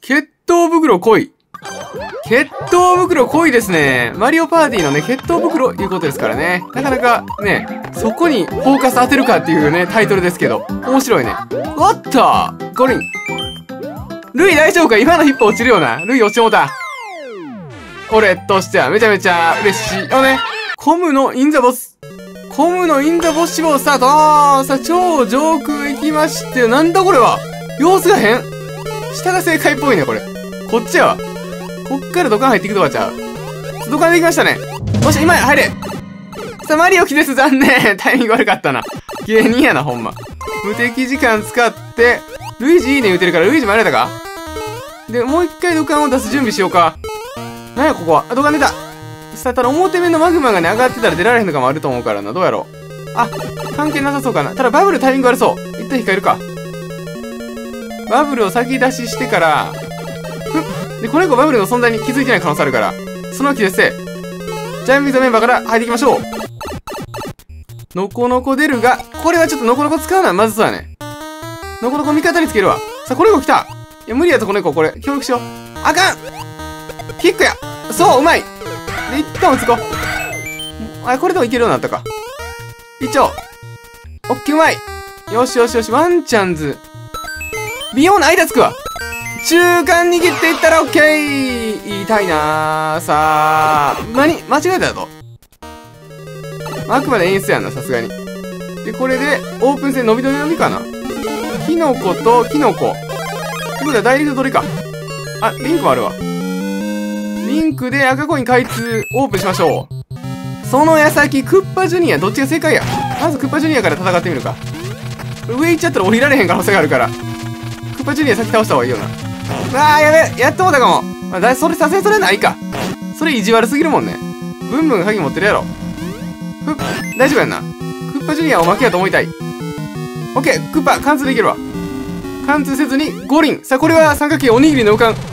決闘袋来い。決闘袋来いですね。マリオパーティーのね、決闘袋いうことですからね。なかなかね、そこにフォーカス当てるかっていうね、タイトルですけど。面白いね。おっとゴリン。ルイ大丈夫か？今のヒップ落ちるよな。ルイ落ちてもうた。俺としてはめちゃめちゃ嬉しいよね。コムのインザボス。コムのインザボッシュボスタート。さあ、超上空行きまして、なんだこれは。様子が変。下が正解っぽいね、これ。こっちやわ。こっから土管入っていくとかちゃう。土管できましたね。よし、今入れ。さあ、マリオ気です。残念。タイミング悪かったな。芸人やな、ほんま。無敵時間使って、ルイージいいね言うてるから、ルイージもやられたか？で、もう一回土管を出す準備しようか。なんや、ここは。あ、土管出た。さあ、ただ表面のマグマがね、上がってたら出られへんのかもあると思うからな。どうやろう。あ、関係なさそうかな。ただ、バブルタイミング悪そう。一旦控えるか。バブルを先出ししてから、で、この子バブルの存在に気づいてない可能性あるから、その気ですせ。ジャンピングザメンバーから入っていきましょう。ノコノコ出るが、これはちょっとノコノコ使うのはまずそうやね。ノコノコ味方につけるわ。さあ、この子来た。いや、無理やとこの子、これ、協力しよう。あかんキックやそう、うまいで、一旦落ち着こう。あ、これでもいけるようになったか。一応。オッケー、うまいよしよしよし、ワンチャンズ。微妙な間つくわ。中間握っていったらオッケー痛いなー。さあ、間違えたと。あくまで演出やんな、さすがに。で、これで、オープン戦伸びかな。キノコとキノコ。ってことはダイレクトどれか。あ、リンクもあるわ。リンクで赤コイン開通、オープンしましょう。その矢先、クッパジュニア、どっちが正解や。まずクッパジュニアから戦ってみるか。上行っちゃったら降りられへん可能性があるから。クッパジュニア先倒した方がいいよな。あー、やべやってもうたかも。まあ、それさせそれないか。それ意地悪すぎるもんね。ブンブンが鍵持ってるやろ。大丈夫やんな。クッパジュニアおまけやと思いたい。オッケー、クッパ、貫通できるわ。貫通せずに、五輪。さあ、これは三角形おにぎりの予感。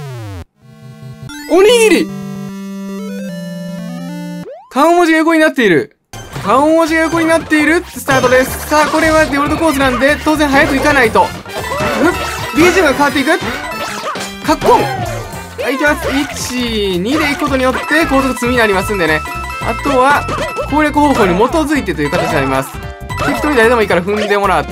おにぎり顔文字が横になっている。顔文字が横になっている。スタートです。さあ、これはデフォルトコースなんで、当然早く行かないと。BGM が変わっていく。カッコン。はい、いきます。1、2で行くことによって、高速積みになりますんでね。あとは、攻略方法に基づいてという形になります。適当に誰でもいいから踏んでもらって、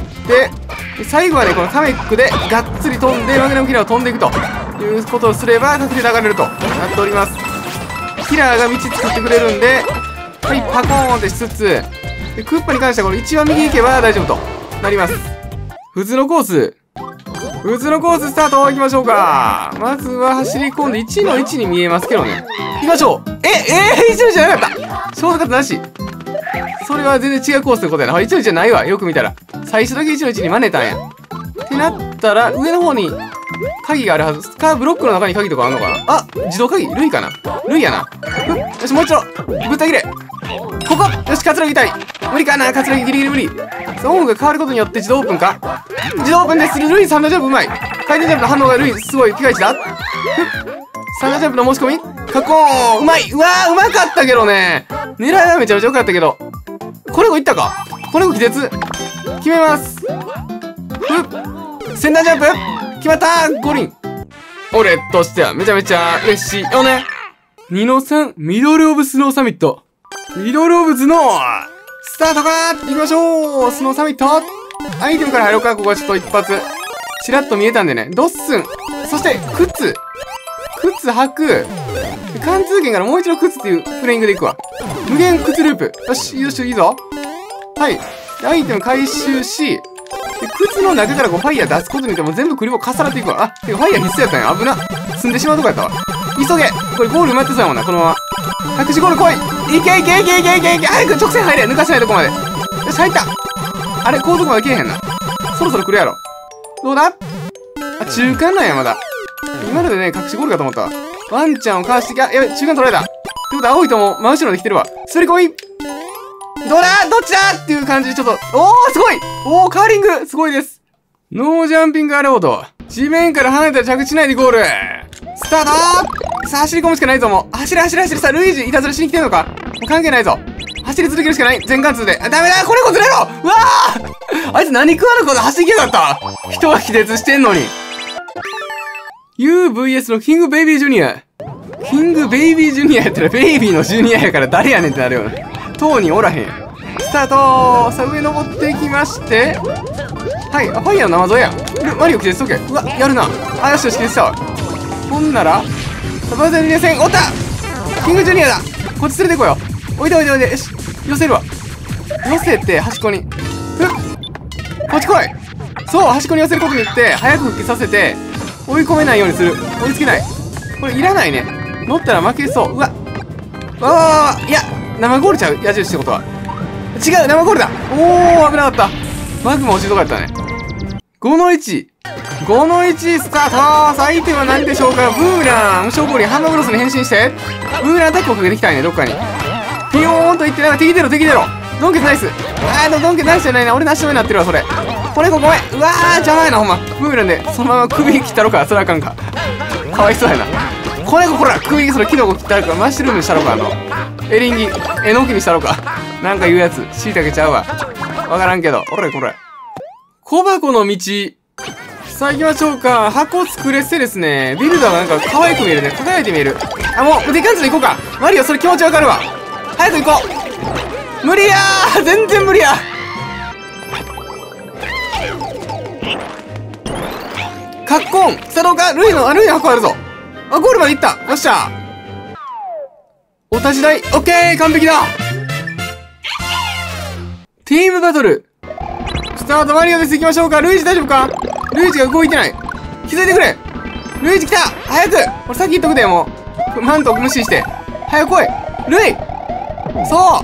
最後はね、このカメックでがっつり飛んで、マグナムキラーを飛んでいくということをすれば、確実に流れるとなっております。キラーが道作ってくれるんで、はい、パコーンってしつつ、でクッパに関してはこれ一番右行けば大丈夫となります。普通のコーススタート行きましょうか。まずは走り込んで1の1に見えますけどね。行きましょう。1の1じゃなかった。ショートカットなし。それは全然違うコースってことやな。1の1じゃないわ。よく見たら。最初だけ1の1に真似たんや。ってなったら、上の方に鍵があるはず。ブロックの中に鍵とかあるのかなあ、自動鍵ルイかなルイやな。よし、もう一度ぶった切れここよし、カツラギ痛い無理かなカツラギギリギリ無理。音が変わることによって自動オープンか自動オープンです。ルイ3段ジャンプうまい。回転ジャンプの反応がルイすごいピカイチだ。3段ジャンプの申し込みカコーンうまい。うわーうまかったけどね。狙いはめちゃめちゃ良かったけど。これもいったかこれも気絶決めます。先端ジャンプ決まったー五輪。俺としてはめちゃめちゃ嬉しいよね。2の3ミドルオブスノーサミット。ミドルオブスノースタートかー行きましょう。スノーサミットアイテムから入ろうか。ここはちょっと一発チラッと見えたんでね。ドッスンそして靴履く貫通剣からもう一度靴っていうフレイングでいくわ。無限靴ループよしよしいいぞ。はいアイテム回収しで靴の中からこうファイヤー出すことによっても全部クリボー重なっていくわ。あてかファイヤー必須やったんや。危な積んでしまうとこやったわ。急げこれゴール埋まってそうやもんな。このまま隠しゴール来い。いけ早く直線入れ抜かせないとこまで。よし入った。あれ高速まで来えへんな。そろそろ来るやろ。どうだあ中間なんやまだ。今のでね隠しゴールかと思ったわ。ワンちゃんをかわしてやべ中間取られた。ってことは青いとも真後ろで来てるわ。それ来いどうだどっちだっていう感じでちょっと、おーすごいおーカーリングすごいです。ノージャンピングアロード。地面から離れたら着地しないでゴール。スタートさあ走り込むしかないぞもう。走れさあルイージいたずらしに来てんのかもう関係ないぞ。走り続けるしかない。全貫通で。あ、ダメだこれこずれろうわーあいつ何食わぬこと走りきやがった。人は気絶してんのに。 UVS のキングベイビージュニア。キングベイビージュニアやったらベイビーのジュニアやから誰やねんってなるよな。当におらへんやん。スタート。さあ上登ってきまして、はい、あ、ファイヤーの生添えや。マリオ来てすとけ。うわ、やるな。あ、よしよし、来てたわ。ほんならバザリレ戦おった。キングジュニアだ。こっち連れてこよう。おいでおいでおいで。よし、寄せるわ。寄せて端っこにこっち来い。そう、端っこに寄せることによって早く復帰させて追い込めないようにする。追いつけない。これいらないね。乗ったら負けそう。うわわわわわ。いや、生ゴールちゃう、矢印ってことは。違う、生ゴールだ。おー、危なかった。マグも落ちるとこやったね。5の1。5の1スタート。さあ、相手は何でしょうか。ブーラン。無償ボールにハンマーブロスに変身して、ブーランアタックをかけてきたいね、どっかに。ピヨーンといって、なんか敵出ろ、敵出ろ。ドンケツナイス。あー、ドンケツナイスじゃないな。俺なし止めになってるわ、それ。これごめん。うわー、邪魔やな、ほんま。ブーランで、そのまま首切ったろか。それあかんか。かわいそうやな。これほら、首、それキノコ切ったろか。マッシュルームにしたろか。エリンギ、えのきにしたろか。なんか言うやつ。しいたけちゃうわ。わからんけど。おれこれ。小箱の道。さあ行きましょうか。箱作れてですね。ビルダーがなんか可愛く見えるね。輝いて見える。あ、もう、デカンツで行こうか。マリオ、それ気持ちわかるわ。早く行こう。無理やー、全然無理や。カッコン。さあどうか。ルイの箱あるぞ。あ、ゴールまで行った。よっしゃ。お立ち台。オッケー、完璧だ。ティームバトル。スタートマリオです。行きましょうか。ルイージ大丈夫か。ルイージが動いてない。気づいてくれ。ルイージ来た。早く。俺先行っとくで、もう。マント無視して。早く来い。ルイ。そう。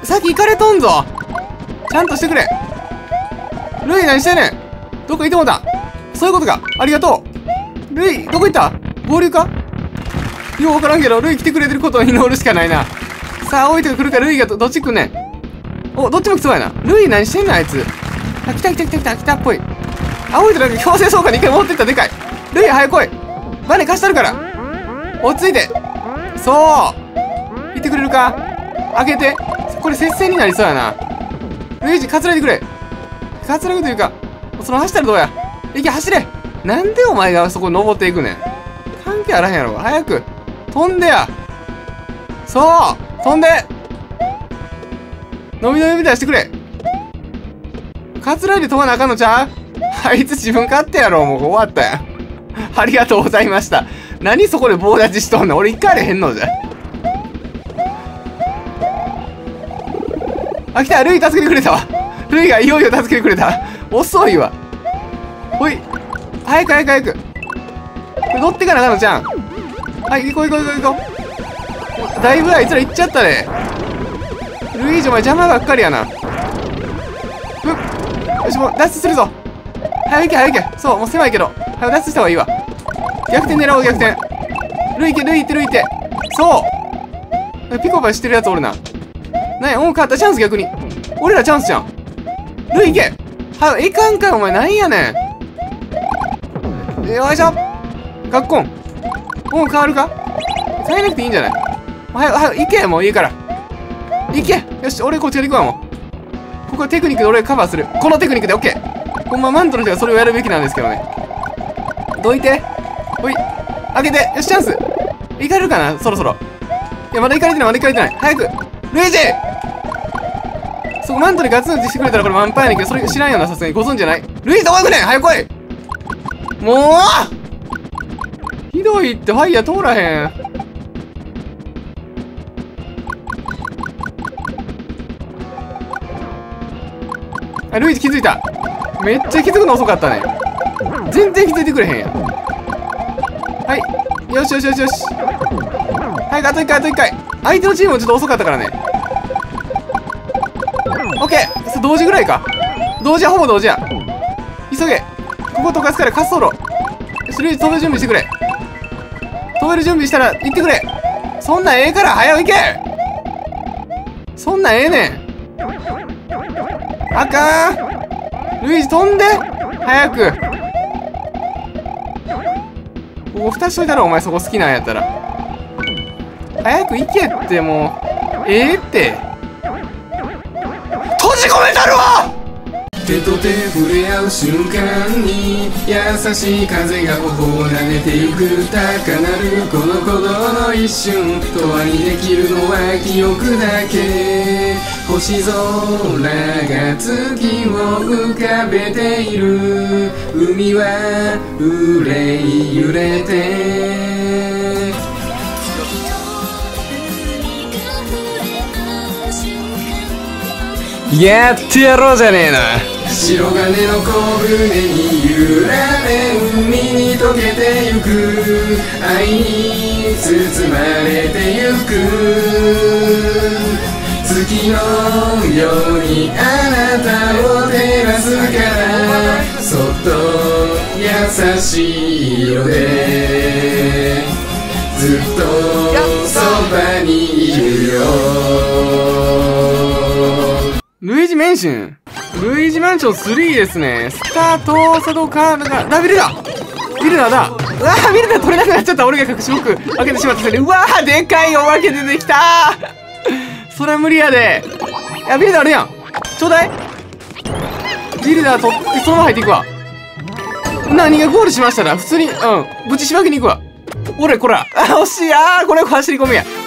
先行かれとんぞ。ちゃんとしてくれ。ルイ何してんねん。どっか行ってもうた。そういうことか。ありがとう。ルイ、どこ行った。合流か。ようわからんけど、ルイ来てくれてることを祈るしかないな。さあ、おいとか来るか。ルイがどっち来んねん。お、どっちも来そうやな。ルイ何してんのあいつ。あ、来た来た来た来た来たっぽい。青いとなんか強制送還に一回戻ってった。でかい。ルイ早く来い。バネ貸したるから。落ち着いて。そう。行ってくれるか。開けて。これ接戦になりそうやな。ルイージ、かつらいでくれ。かつらぐというか、その走ったらどうや。行け、走れ。なんでお前がそこ登っていくねん。関係あらへんやろ。早く。飛んでや。そう。飛んで。伸び伸び出してくれ。カツライで飛ばなあかんのちゃう。あいつ自分勝手やろ。もう終わったやん。ありがとうございました。何そこで棒立ちしとんの。俺行かれへんのじゃ。あ、来た。ルイ助けてくれたわ。ルイがいよいよ助けてくれた。遅いわ。ほい。早く早く早く。これ乗ってかなあかんのちゃん。はい、行こう行こう行こう行こう。だいぶあいつら行っちゃったね。ルイージお前邪魔ばっかりやな。よし、もう脱出するぞ。早行け早行け。そう、もう狭いけど早脱出した方がいいわ。逆転狙おう。逆転。ルイ行け、ルイ行ってルイ行って。そうピコパしてるやつおるな。なんや、変わったチャンス。逆に俺らチャンスじゃん。ルイ行け。いかんかお前。なんやねん。よいしょ。ガッコン。もう変わるか。変えなくていいんじゃない。早く行け。もういいから行け。よし、俺こっちから行くわ。もうここはテクニックで俺カバーする。このテクニックで OK。 ほんまマントの人がそれをやるべきなんですけどね。どいて。ほい開けて。よし、チャンス。行かれるかなそろそろ。いや、まだ行かれてない。まだ行かれてない。早くルイージ。そこマントでガツンってしてくれたらこれ満杯やねんけど、それ知らんよな。さすがにご存知じゃない。ルイージどこ行くねん。早く来い。もうひどいって。ファイヤー通らへん。あ、ルイージ気づいた。めっちゃ気づくの遅かったね。全然気づいてくれへんやん。はいよしよしよしよし。はい、あと1回あと1回。相手のチームもちょっと遅かったからね。オッケー。同時ぐらいか。同時はほぼ同時や。急げ。ここ溶かすから滑走路。よし、ルイージ飛べる準備してくれ。飛べる準備したら行ってくれ。そんなんええから早く行け。そんなんええねん。あかん。ルイージ飛んで早く。ここ蓋しといたらお前。そこ好きなんやったら早く行けって。もうええって。閉じ込めたるわ。 手と手触れ合う瞬間に優しい風が頬を撫でてゆく高鳴るこの鼓動の一瞬永遠にできるのは記憶だけ星空が月を浮かべている海は憂い揺れてやってやろうじゃねえな白金の小舟に揺られ海に溶けてゆく愛に包まれてゆく月のようにあなたを照らすからそっと優しい色でずっとそばにいるよルイージメンションルイージマンション3ですねスタート作動カードがビルダーだうわービルダー取れなくなっちゃった俺が隠し僕開けてしまったせいでうわーでかいお化け出てきたそれは無理やでいやビルダーあるやんちょうだいビルダー取ってそのまま入っていくわ何がゴールしましたら普通にぶちしばきに行くわ俺こら惜しいこれ走り込みや